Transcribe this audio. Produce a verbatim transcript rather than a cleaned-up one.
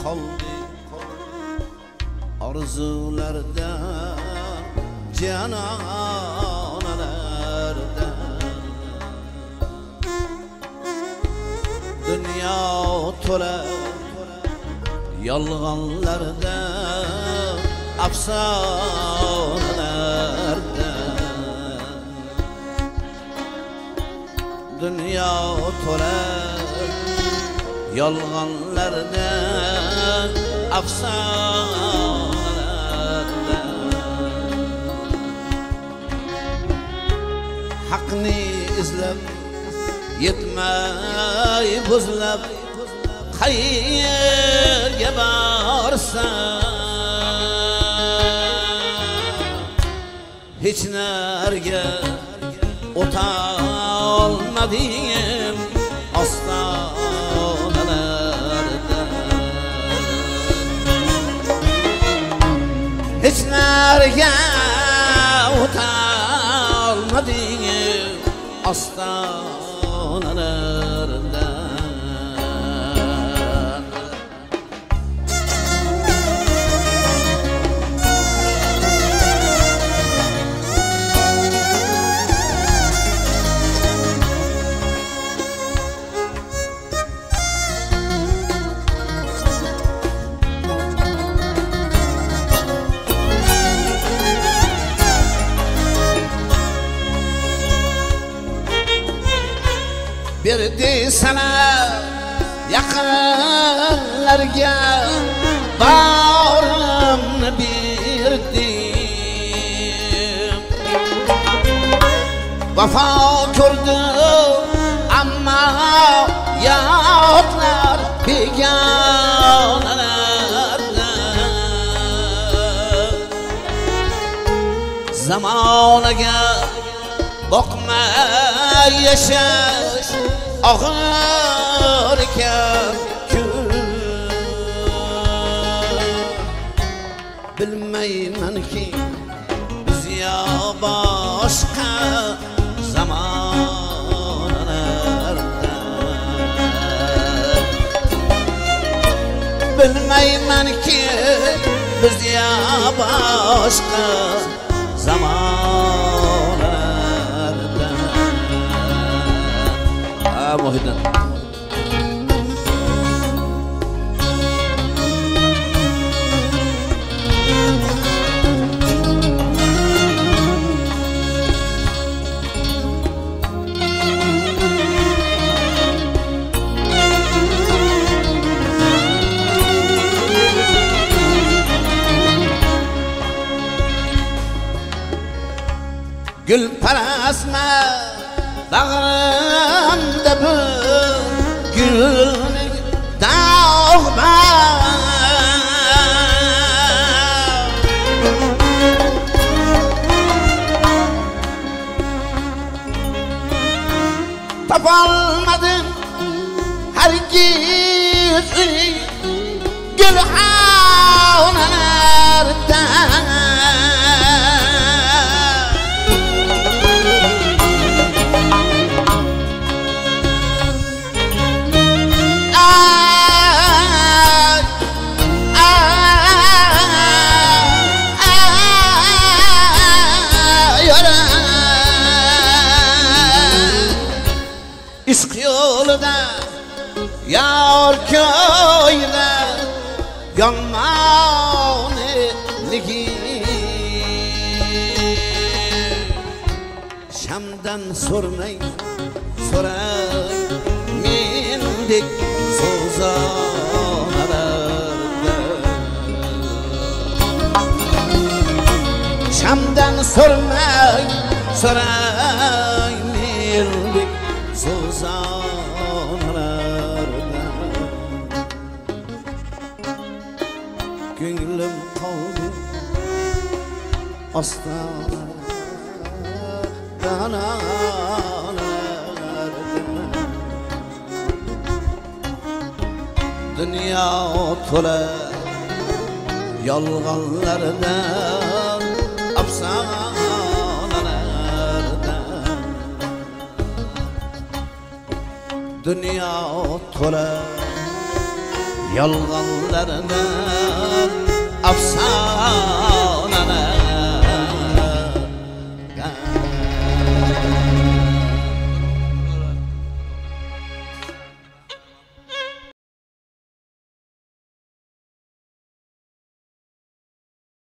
qoldi orzularda janonalarda dünya to'la yolg'onlarda afsonalarda dünya to'la yolg'onlarda afsonalarda haqni izlab yetmay buzlab qayerga borsam hech narga o'tolmadim ostonalarda hech narga o'tolmadim ostonalarda berdi sana yaqinlarga bag'rimni berdim vafo ko'rdim ammo yotlar begonalarda zamonaga boqmay yashash og'ir ekan bilmaymanki biz yo boshqa zamonlarda bilmaymanki biz yo boshqa zamonlarda ha Muhyiddin gül parasma bağrımda bir gülün dağma tapalmadım herkes gül havnalardan İşq yolida yar ko'yida yonmonligi shamdan so'rmay so'ray mendek so'zonalarda shamdan so'rmay so'ray mendek so'zonalarda ko'nglim qoldi ostonalarda dunyo to'la yolg'onlardan afsonalarda dünya to'la yolg'onlaridan afson